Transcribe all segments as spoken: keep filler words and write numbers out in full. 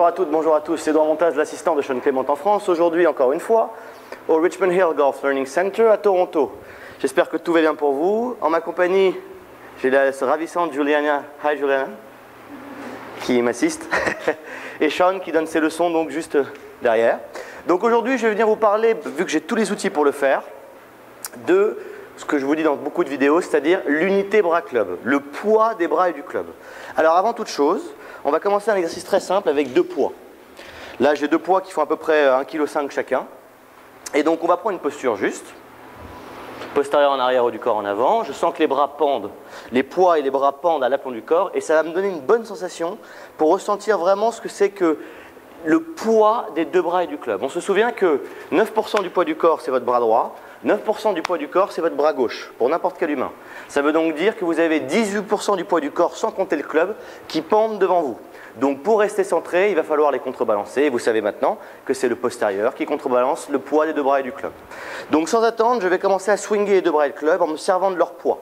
à toutes, bonjour à tous, c'est Edouard Montaz, l'assistant de Sean Clément en France. Aujourd'hui, encore une fois, au Richmond Hill Golf Learning Center à Toronto. J'espère que tout va bien pour vous. En ma compagnie, j'ai la ravissante Juliana, hi Juliana, qui m'assiste, et Sean qui donne ses leçons donc juste derrière. Donc aujourd'hui, je vais venir vous parler, vu que j'ai tous les outils pour le faire, de ce que je vous dis dans beaucoup de vidéos, c'est-à-dire l'unité bras club, le poids des bras et du club. Alors avant toute chose, on va commencer un exercice très simple avec deux poids. Là, j'ai deux poids qui font à peu près un virgule cinq kilos chacun. Et donc, on va prendre une posture juste. Postérieur en arrière ou du corps en avant. Je sens que les bras pendent, les poids et les bras pendent à l'aplomb du corps. Et ça va me donner une bonne sensation pour ressentir vraiment ce que c'est que le poids des deux bras et du club. On se souvient que neuf pour cent du poids du corps, c'est votre bras droit. neuf pour cent du poids du corps, c'est votre bras gauche, pour n'importe quel humain. Ça veut donc dire que vous avez dix-huit pour cent du poids du corps, sans compter le club, qui pendent devant vous. Donc pour rester centré, il va falloir les contrebalancer. Et vous savez maintenant que c'est le postérieur qui contrebalance le poids des deux bras et du club. Donc sans attendre, je vais commencer à swinger les deux bras et le club en me servant de leur poids.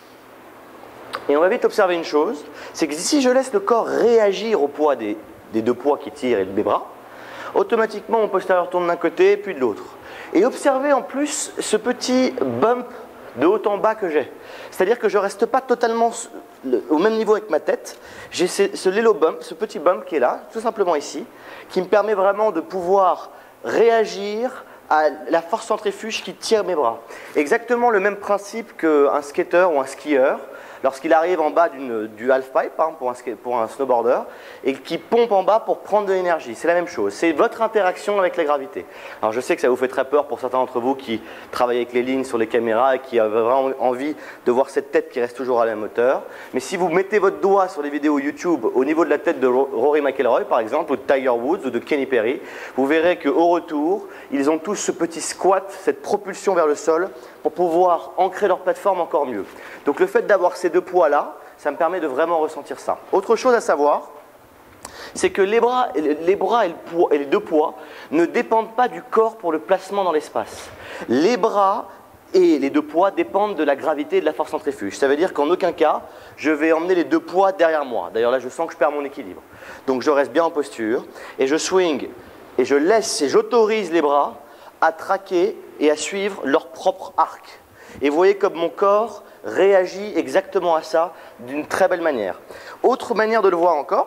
Et on va vite observer une chose, c'est que si je laisse le corps réagir au poids des, des deux poids qui tirent et des bras, automatiquement mon postérieur tourne d'un côté puis de l'autre. Et observez en plus ce petit bump de haut en bas que j'ai. C'est-à-dire que je ne reste pas totalement au même niveau avec ma tête. J'ai ce, ce little bump, ce petit bump qui est là, tout simplement ici, qui me permet vraiment de pouvoir réagir à la force centrifuge qui tire mes bras. Exactement le même principe qu'un skater ou un skieur, lorsqu'il arrive en bas du half-pipe, hein, pour, un, pour un snowboarder, et qui pompe en bas pour prendre de l'énergie. C'est la même chose. C'est votre interaction avec la gravité. Alors je sais que ça vous fait très peur pour certains d'entre vous qui travaillent avec les lignes sur les caméras et qui avaient vraiment envie de voir cette tête qui reste toujours à la même hauteur. Mais si vous mettez votre doigt sur les vidéos YouTube au niveau de la tête de Rory McIlroy, par exemple, ou de Tiger Woods, ou de Kenny Perry, vous verrez qu'au retour, ils ont tous ce petit squat, cette propulsion vers le sol, pour pouvoir ancrer leur plateforme encore mieux. Donc le fait d'avoir ces deux poids-là, ça me permet de vraiment ressentir ça. Autre chose à savoir, c'est que les bras, les bras et, le poids, et les deux poids ne dépendent pas du corps pour le placement dans l'espace. Les bras et les deux poids dépendent de la gravité et de la force centrifuge. Ça veut dire qu'en aucun cas, je vais emmener les deux poids derrière moi. D'ailleurs là, je sens que je perds mon équilibre. Donc je reste bien en posture et je swing et je laisse et j'autorise les bras à traquer et à suivre leur propre arc. Et vous voyez comme mon corps réagit exactement à ça d'une très belle manière. Autre manière de le voir encore,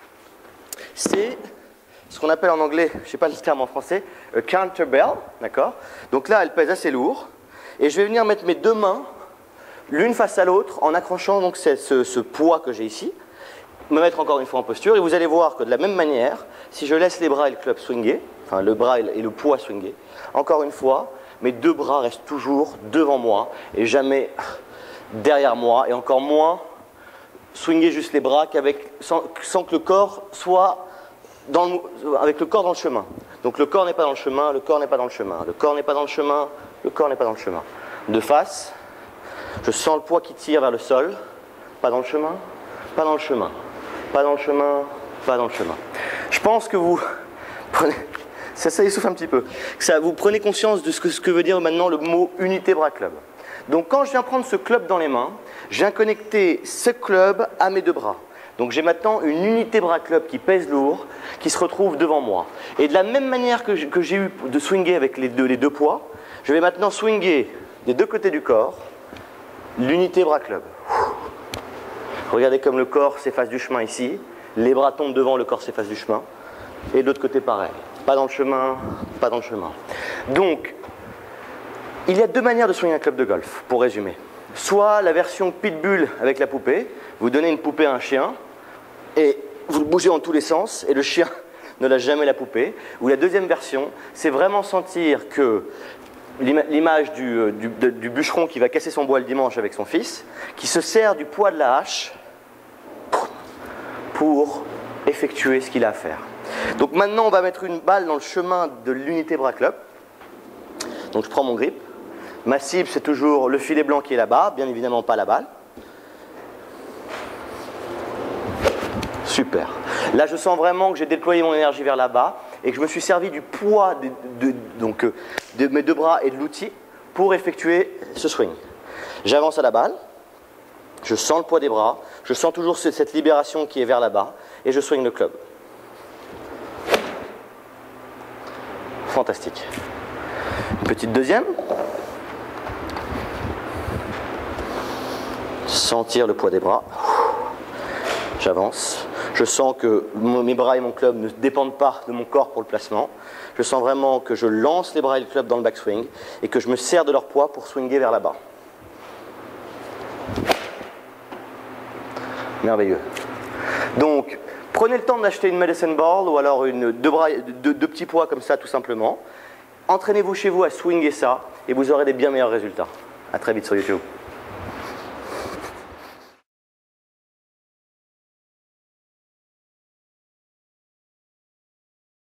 c'est ce qu'on appelle en anglais, je ne sais pas le terme en français, a counterbell, d'accord? Donc là, elle pèse assez lourd. Et je vais venir mettre mes deux mains l'une face à l'autre en accrochant donc ce, ce, ce poids que j'ai ici, me mettre encore une fois en posture. Et vous allez voir que de la même manière, si je laisse les bras et le club swinger, enfin le bras et le poids swinger, encore une fois, mes deux bras restent toujours devant moi et jamais derrière moi, et encore moins swinger juste les bras qu'avec, sans, sans que le corps soit dans le, avec le corps dans le chemin. Donc le corps n'est pas dans le chemin, le corps n'est pas dans le chemin, le corps n'est pas dans le chemin, le corps n'est pas dans le chemin. De face, je sens le poids qui tire vers le sol, pas dans le chemin, pas dans le chemin, pas dans le chemin, pas dans le chemin. Je pense que vous prenez... Ça, ça essouffle un petit peu. Ça, vous prenez conscience de ce que, ce que veut dire maintenant le mot unité bras club. Donc quand je viens prendre ce club dans les mains, je viens connecter ce club à mes deux bras. Donc j'ai maintenant une unité bras club qui pèse lourd, qui se retrouve devant moi. Et de la même manière que j'ai eu de swinger avec les deux, les deux poids, je vais maintenant swinger des deux côtés du corps, l'unité bras club. Regardez comme le corps s'efface du chemin ici, les bras tombent devant, le corps s'efface du chemin, et de l'autre côté pareil. Pas dans le chemin, pas dans le chemin. Donc, il y a deux manières de soigner un club de golf, pour résumer. Soit la version pitbull avec la poupée, vous donnez une poupée à un chien, et vous le bougez en tous les sens, et le chien ne lâche jamais la poupée. Ou la deuxième version, c'est vraiment sentir que l'image du, du, du bûcheron qui va casser son bois le dimanche avec son fils, qui se sert du poids de la hache pour effectuer ce qu'il a à faire. Donc maintenant, on va mettre une balle dans le chemin de l'unité bras club. Donc je prends mon grip. Ma cible, c'est toujours le filet blanc qui est là-bas, bien évidemment pas la balle. Super. Là, je sens vraiment que j'ai déployé mon énergie vers là-bas et que je me suis servi du poids de, de, donc, de mes deux bras et de l'outil pour effectuer ce swing. J'avance à la balle, je sens le poids des bras, je sens toujours cette libération qui est vers là-bas et je swing le club. Fantastique. Une petite deuxième. Sentir le poids des bras. J'avance. Je sens que mes bras et mon club ne dépendent pas de mon corps pour le placement. Je sens vraiment que je lance les bras et le club dans le backswing et que je me sers de leur poids pour swinger vers là-bas. Merveilleux. Donc, prenez le temps d'acheter une medicine ball ou alors une, deux, bras, deux, deux petits poids comme ça tout simplement. Entraînez-vous chez vous à swinger ça et vous aurez des bien meilleurs résultats. A très vite sur YouTube.